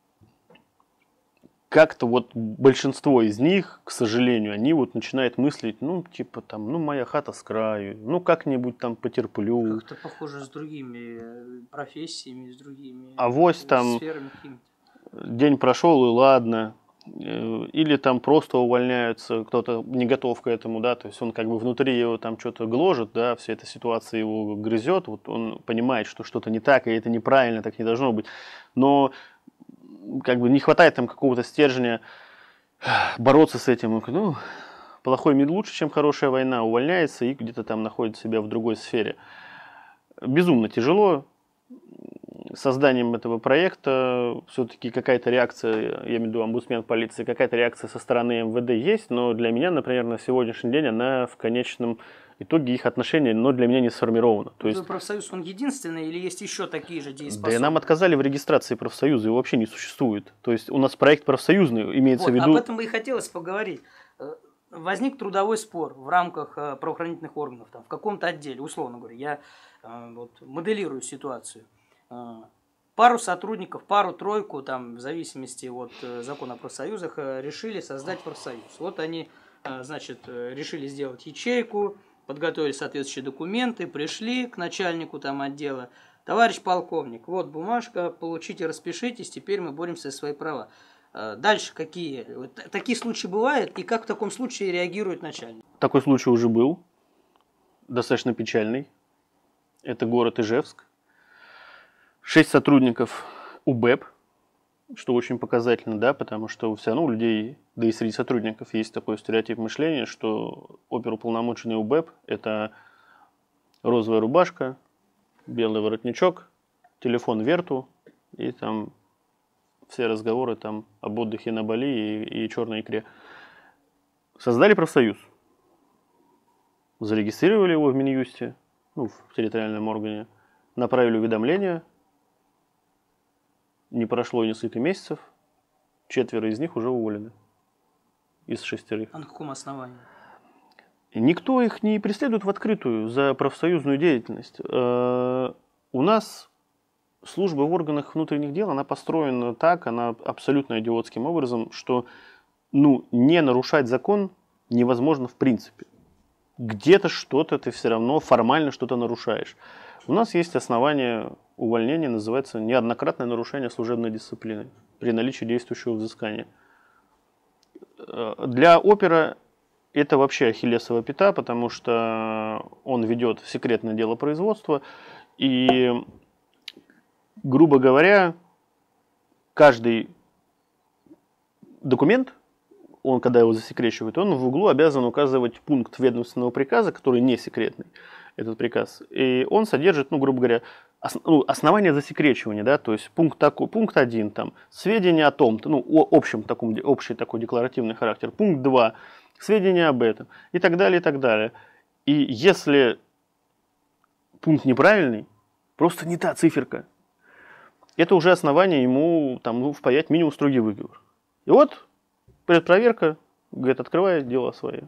как-то вот большинство из них, к сожалению, они вот начинают мыслить, ну, типа там, ну, моя хата с краю, ну, как-нибудь там потерплю. Как-то похоже с другими профессиями, с другими авось там, сферами какими-то. день прошел, и ладно. Или там просто увольняются, кто-то не готов к этому, да, то есть он как бы внутри его там что-то гложет, да, вся эта ситуация его грызет, вот он понимает, что что-то не так, и это неправильно, так не должно быть, но как бы не хватает там какого-то стержня бороться с этим, ну, плохой мир лучше, чем хорошая война, увольняется и где-то там находит себя в другой сфере. Безумно тяжело. Созданием этого проекта все-таки какая-то реакция, я имею в виду омбудсмен полиции, какая-то реакция со стороны МВД есть, но для меня, например, на сегодняшний день она в конечном итоге их отношения, но для меня не сформирована. То есть, профсоюз, он единственный или есть еще такие же дееспособные? Да и нам отказали в регистрации профсоюза, его вообще не существует. То есть у нас проект профсоюзный, имеется в виду... Об этом бы и хотелось поговорить. Возник трудовой спор в рамках правоохранительных органов, там, в каком-то отделе, условно говоря, я вот, моделирую ситуацию. Пару сотрудников, пару-тройку, там, в зависимости от закона о профсоюзах, решили создать профсоюз. Вот они, значит, решили сделать ячейку, подготовили соответствующие документы, пришли к начальнику там отдела. Товарищ полковник, вот бумажка, получите, распишитесь, теперь мы боремся за свои права. Дальше какие? Такие случаи бывают, и как в таком случае реагирует начальник? Такой случай уже был, достаточно печальный. Это город Ижевск. 6 сотрудников УБЭП, что очень показательно, да, потому что все равно у людей, да и среди сотрудников есть такой стереотип мышления, что оперуполномоченный УБЭП – это розовая рубашка, белый воротничок, телефон Верту и там все разговоры там об отдыхе на Бали и черной икре. Создали профсоюз, зарегистрировали его в Минюсте, ну, в территориальном органе, направили уведомление. Не прошло и несколько месяцев, 4 из них уже уволены. Из 6. А на каком основании? Никто их не преследует в открытую за профсоюзную деятельность. У нас служба в органах внутренних дел, она построена так, она абсолютно идиотским образом, что не нарушать закон невозможно в принципе. Где-то что-то ты все равно формально что-то нарушаешь. У нас есть основание увольнения, называется неоднократное нарушение служебной дисциплины при наличии действующего взыскания. Для опера это вообще ахиллесова пята, потому что он ведет секретное дело производства, и, грубо говоря, каждый документ, он, когда его засекречивает, он в углу обязан указывать пункт ведомственного приказа, который не секретный, этот приказ. И он содержит, грубо говоря, основание засекречивания, да, то есть пункт 1, там, сведения о том-то, общий такой декларативный характер. Пункт 2, сведения об этом, и так далее, и так далее. И если пункт неправильный, просто не та циферка, это уже основание ему там, впаять минимум строгий выговор. И вот предпроверка, говорит, открывает дела свои.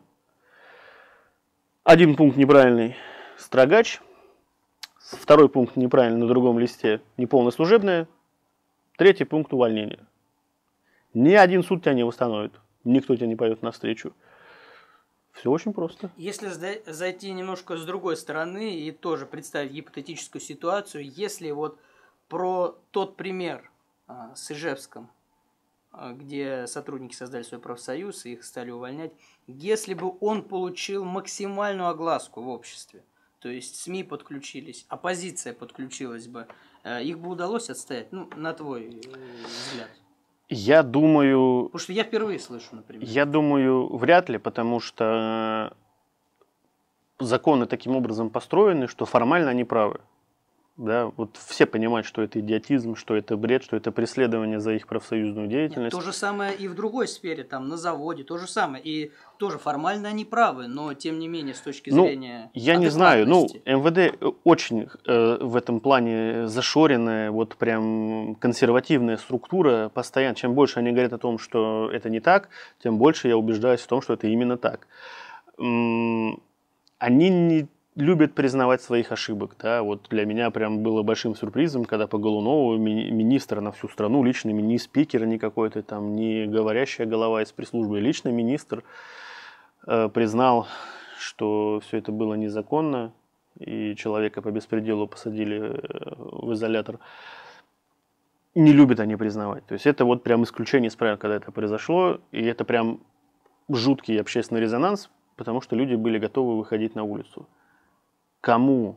Один пункт неправильный, строгач. Второй пункт неправильный на другом листе, неполное служебное. Третий пункт увольнения. Ни один суд тебя не восстановит, никто тебя не пойдет навстречу. Все очень просто. Если зайти немножко с другой стороны и тоже представить гипотетическую ситуацию, если вот про тот пример с Ижевском, где сотрудники создали свой профсоюз и их стали увольнять, если бы он получил максимальную огласку в обществе, то есть СМИ подключились, оппозиция подключилась бы, их бы удалось отстоять, на твой взгляд? Я думаю... Потому что я впервые слышу, например. Я думаю, вряд ли, потому что законы таким образом построены, что формально они правы. Да, вот все понимают, что это идиотизм, что это бред, что это преследование за их профсоюзную деятельность. Нет, то же самое и в другой сфере, там на заводе, то же самое. И тоже формально они правы, но тем не менее с точки зрения я не знаю, МВД очень в этом плане зашоренная, вот прям консервативная структура постоянно. Чем больше они говорят о том, что это не так, тем больше я убеждаюсь в том, что это именно так. Они не любят признавать своих ошибок. Да? Вот для меня прям было большим сюрпризом, когда по Голунову министр на всю страну, личный не спикер, не какой-то там, не говорящая голова из пресс-службы, личный министр признал, что все это было незаконно, и человека по беспределу посадили в изолятор. не любят они признавать. То есть это вот прям исключение из правил, когда это произошло, и это прям жуткий общественный резонанс, потому что люди были готовы выходить на улицу. Кому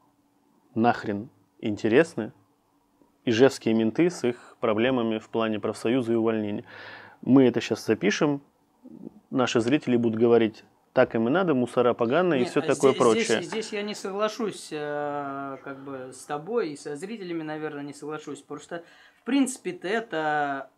нахрен интересны ижевские менты с их проблемами в плане профсоюза и увольнения? Мы это сейчас запишем, наши зрители будут говорить: так им и надо, мусора поганые и все такое прочее. Здесь я не соглашусь как бы с тобой и со зрителями, наверное, не соглашусь. Просто, в принципе-то, это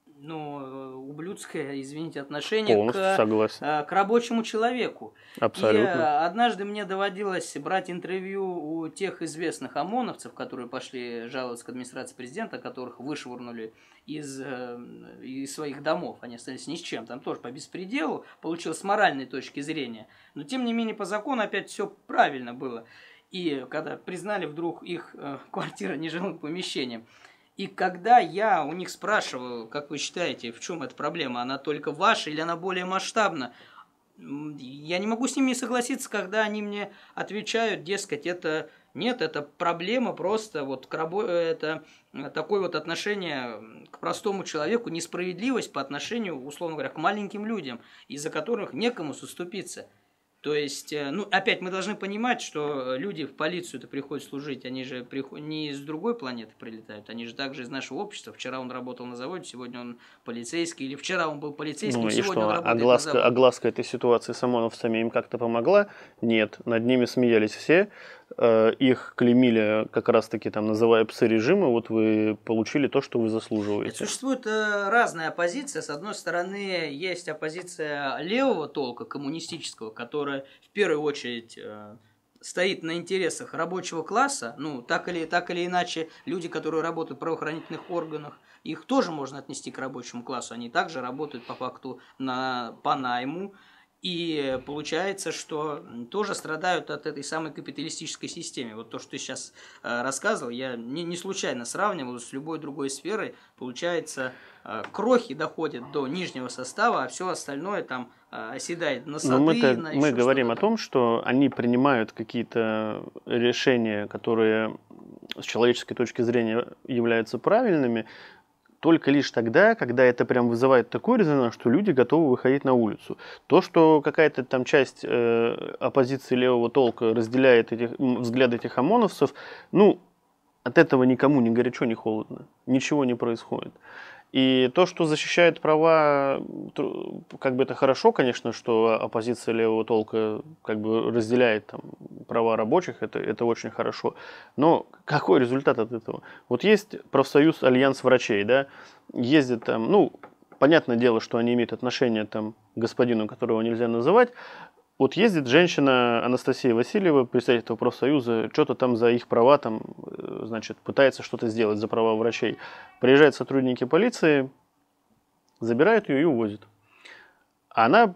ублюдское, извините, отношение к рабочему человеку. Абсолютно. И однажды мне доводилось брать интервью у тех известных ОМОНовцев, которые пошли жаловаться к администрации президента, которых вышвырнули из своих домов. Они остались ни с чем. Там тоже по беспределу получилось с моральной точки зрения. Но, тем не менее, по закону опять все правильно было. И когда признали вдруг их квартира нежилым помещением. И когда я у них спрашиваю, как вы считаете, в чем эта проблема, она только ваша или она более масштабна, я не могу с ними согласиться, когда они мне отвечают, дескать, это нет, это проблема просто, вот это такое вот отношение к простому человеку, несправедливость по отношению, условно говоря, к маленьким людям, из-за которых некому заступиться. То есть, опять мы должны понимать, что люди в полицию-то приходят служить, они же не из другой планеты прилетают, они же также из нашего общества. Вчера он работал на заводе, сегодня он полицейский, или вчера он был полицейским, сегодня он работает на заводе. Огласка этой ситуации с ОМОНовцами им как-то помогла? Нет, над ними смеялись все, их клеймили как раз-таки там, называя псы режима, вот вы получили то, что вы заслуживаете. Существует разная оппозиция. С одной стороны, есть оппозиция левого толка, коммунистического, которая в первую очередь стоит на интересах рабочего класса. Так или иначе, люди, которые работают в правоохранительных органах, их тоже можно отнести к рабочему классу. Они также работают по факту по найму. И получается, что тоже страдают от этой самой капиталистической системы. Вот то, что ты сейчас рассказывал, я не случайно сравнивал с любой другой сферой. Получается, крохи доходят до нижнего состава, а все остальное там оседает на сады. Мы говорим о том, что они принимают какие-то решения, которые с человеческой точки зрения являются правильными, только лишь тогда, когда это прям вызывает такой резонанс, что люди готовы выходить на улицу. То, что какая-то там часть оппозиции левого толка разделяет взгляды этих ОМОНовцев, от этого никому ни горячо, ни холодно. Ничего не происходит. И то, что защищает права, как бы это хорошо, конечно, что оппозиция левого толка как бы разделяет там права рабочих, это очень хорошо. Но какой результат от этого? Вот есть профсоюз Альянс врачей, да, ездит там, понятное дело, что они имеют отношение там к господину, которого нельзя называть. Вот ездит женщина Анастасия Васильева, представитель этого профсоюза, что-то там за их права, пытается что-то сделать за права врачей. Приезжают сотрудники полиции, забирают ее и увозят. Она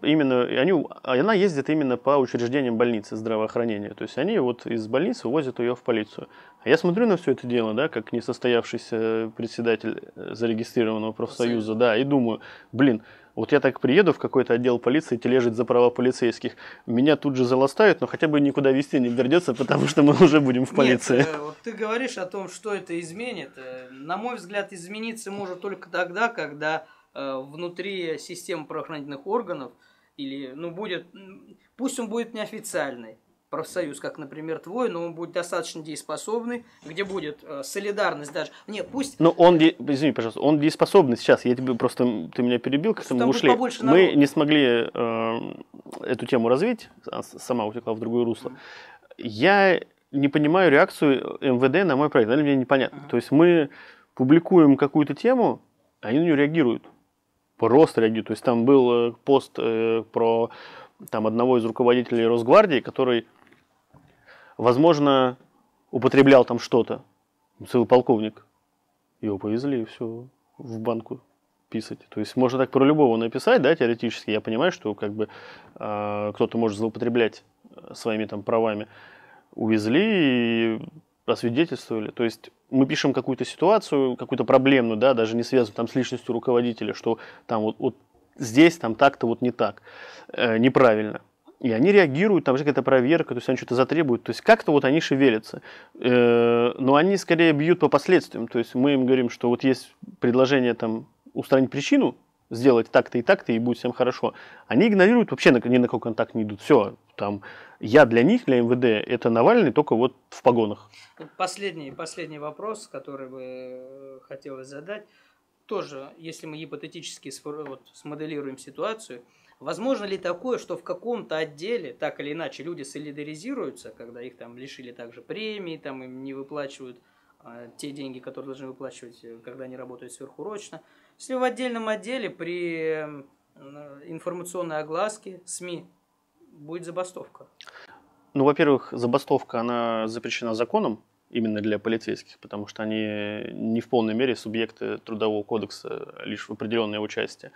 ездит именно по учреждениям больницы здравоохранения. То есть они вот из больницы увозят ее в полицию. А я смотрю на все это дело, да, как несостоявшийся председатель зарегистрированного профсоюза, да, и думаю, вот я так приеду в какой-то отдел полиции тележить за права полицейских, меня тут же заластают, но хотя бы никуда везти не придется, потому что мы уже будем в полиции. Нет, вот ты говоришь о том, что это изменит. На мой взгляд, измениться может только тогда, когда внутри системы правоохранительных органов пусть он будет неофициальный профсоюз, как, например, твой, но он будет достаточно дееспособный, где будет солидарность даже. Извини, пожалуйста, он дееспособный сейчас. Ты меня перебил, к этому ушли. Мы не смогли эту тему развить, сама утекла в другое русло. Я не понимаю реакцию МВД на мой проект, мне непонятно. То есть мы публикуем какую-то тему, они на нее реагируют. Просто реагируют. То есть там был пост про одного из руководителей Росгвардии, который, возможно, употреблял там что-то. Целый полковник. Его повезли и все в банку писать. То есть можно так про любого написать, да, теоретически. Я понимаю, что кто-то может злоупотреблять своими правами. Увезли и освидетельствовали. То есть мы пишем какую-то ситуацию, какую-то проблемную, да, даже не связанную с личностью руководителя, что там вот здесь так-то не так, неправильно. И они реагируют, там же какая-то проверка, то есть они что-то затребуют, то есть как-то они шевелятся. Но они скорее бьют по последствиям. То есть мы им говорим, что вот есть предложение там устранить причину, сделать так-то, и будет всем хорошо. Они игнорируют, вообще ни на какой контакт не идут. Все, там, я для них, для МВД, это Навальный только вот в погонах. Последний вопрос, который бы хотелось задать. Тоже, если мы гипотетически смоделируем ситуацию, возможно ли такое, что в каком-то отделе, так или иначе, люди солидаризируются, когда их там лишили также премии, там им не выплачивают те деньги, которые должны выплачивать, когда они работают сверхурочно. Если в отдельном отделе при информационной огласке СМИ будет забастовка? Ну, во-первых, забастовка, она запрещена законом именно для полицейских, потому что они не в полной мере субъекты Трудового кодекса, лишь в определенное участие.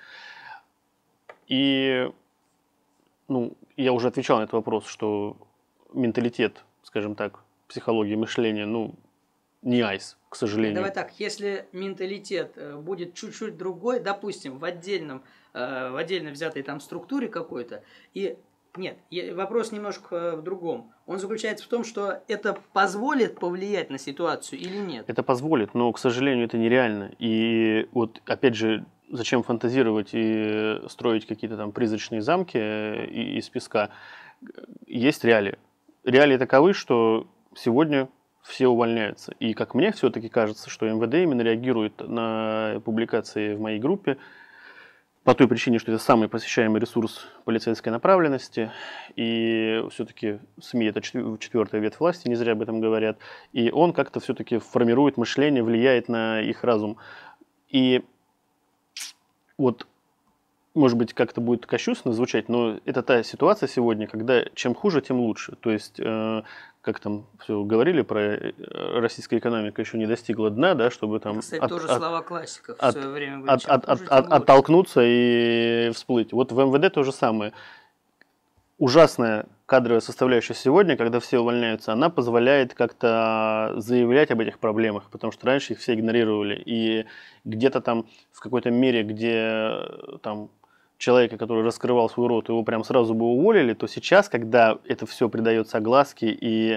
И, ну, я уже отвечал на этот вопрос, что менталитет, скажем так, психология мышления, ну, не айс, к сожалению. Давай так, если менталитет будет чуть-чуть другой, допустим, в отдельно взятой там структуре какой-то, и нет, вопрос немножко в другом. Он заключается в том, что это позволит повлиять на ситуацию или нет? Это позволит, но, к сожалению, это нереально. И вот, опять же, зачем фантазировать и строить какие-то там призрачные замки из песка? Есть реалии. Реалии таковы, что сегодня все увольняются. И как мне все-таки кажется, что МВД именно реагирует на публикации в моей группе по той причине, что это самый посещаемый ресурс полицейской направленности. И все-таки СМИ – это четвертая ветвь власти, не зря об этом говорят. И он как-то все-таки формирует мышление, влияет на их разум. И вот, может быть, как-то будет кощунственно звучать, но это та ситуация сегодня, когда чем хуже, тем лучше. То есть, как там все говорили про российская экономика еще не достигла дна, да, чтобы там... Кстати, тоже слова классиков в свое время были. Оттолкнуться и всплыть. Вот в МВД то же самое. Ужасная кадровая составляющая сегодня, когда все увольняются, она позволяет как-то заявлять об этих проблемах, потому что раньше их все игнорировали. И где-то там в какой-то мере, где там человека, который раскрывал свой рот, его прям сразу бы уволили, то сейчас, когда это все придается огласке и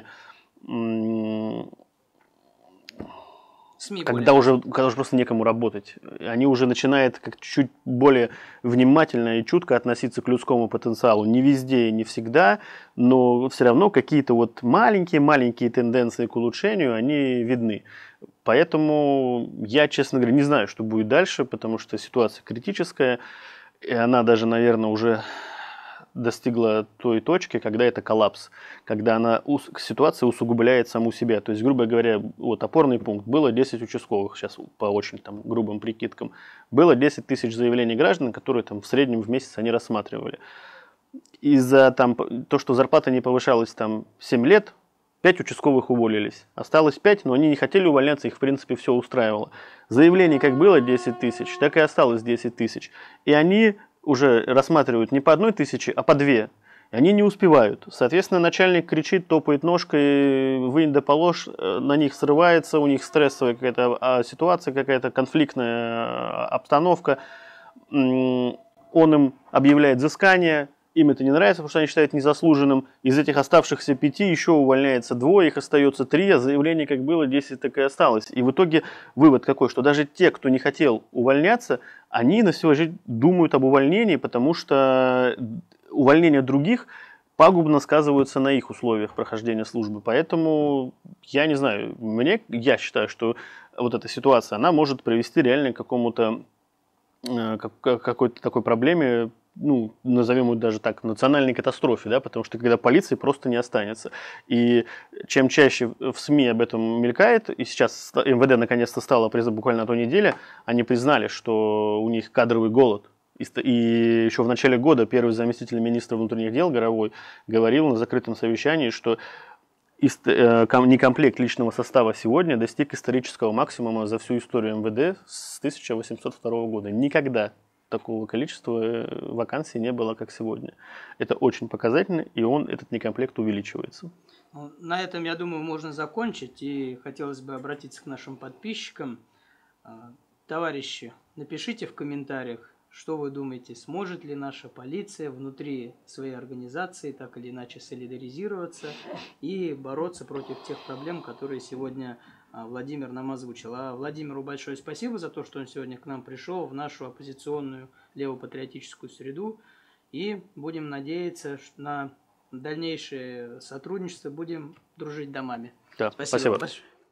СМИ когда уже просто некому работать, они уже начинают как чуть более внимательно и чутко относиться к людскому потенциалу. Не везде и не всегда, но все равно какие-то вот маленькие тенденции к улучшению, они видны. Поэтому я, честно говоря, не знаю, что будет дальше, потому что ситуация критическая. И она даже, наверное, уже достигла той точки, когда это коллапс, когда ситуация усугубляет саму себя. То есть, грубо говоря, вот опорный пункт, было 10 участковых, сейчас по очень там грубым прикидкам, было 10 тысяч заявлений граждан, которые там в среднем в месяц они рассматривали. Из-за там то, что зарплата не повышалась там 7 лет, 5 участковых уволились. Осталось 5, но они не хотели увольняться, их в принципе все устраивало. Заявлений как было 10 тысяч, так и осталось 10 тысяч. И они уже рассматривают не по 1 тысяче, а по 2. И они не успевают. Соответственно, начальник кричит, топает ножкой, вынь да положь, на них срывается, у них стрессовая какая-то ситуация, какая-то конфликтная обстановка. Он им объявляет взыскание. Им это не нравится, потому что они считают незаслуженным. Из этих оставшихся 5 еще увольняется 2, их остается 3, а заявлений как было 10, так и осталось. И в итоге вывод какой, что даже те, кто не хотел увольняться, они на сегодня думают об увольнении, потому что увольнение других пагубно сказываются на их условиях прохождения службы. Поэтому, я не знаю, я считаю, что вот эта ситуация, она может привести реально к какому-то какой-то такой проблеме, ну, назовем ее даже так, национальной катастрофе, да, потому что когда полиции просто не останется. И чем чаще в СМИ об этом мелькает, и сейчас МВД наконец-то стало, буквально на той неделе, они признали, что у них кадровый голод. И еще в начале года первый заместитель министра внутренних дел Горовой говорил на закрытом совещании, что некомплект личного состава сегодня достиг исторического максимума за всю историю МВД с 1802 года. Никогда такого количества вакансий не было, как сегодня. Это очень показательно, и этот некомплект увеличивается. На этом, я думаю, можно закончить, и хотелось бы обратиться к нашим подписчикам. Товарищи, напишите в комментариях, Что вы думаете, сможет ли наша полиция внутри своей организации так или иначе солидаризироваться и бороться против тех проблем, которые сегодня Владимир нам озвучил. А Владимиру большое спасибо за то, что он сегодня к нам пришел в нашу оппозиционную левопатриотическую среду. И будем надеяться на дальнейшее сотрудничество, будем дружить домами. Да, Спасибо.